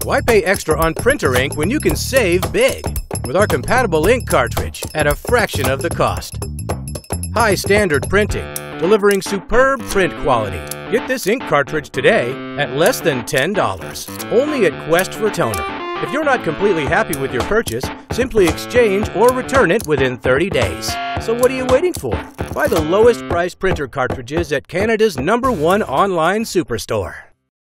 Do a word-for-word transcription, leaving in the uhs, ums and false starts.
Why pay extra on printer ink when you can save big with our compatible ink cartridge at a fraction of the cost? High standard printing, delivering superb print quality. Get this ink cartridge today at less than ten dollars, only at Quest for Toner. If you're not completely happy with your purchase, simply exchange or return it within thirty days. So what are you waiting for? Buy the lowest price printer cartridges at Canada's number one online superstore.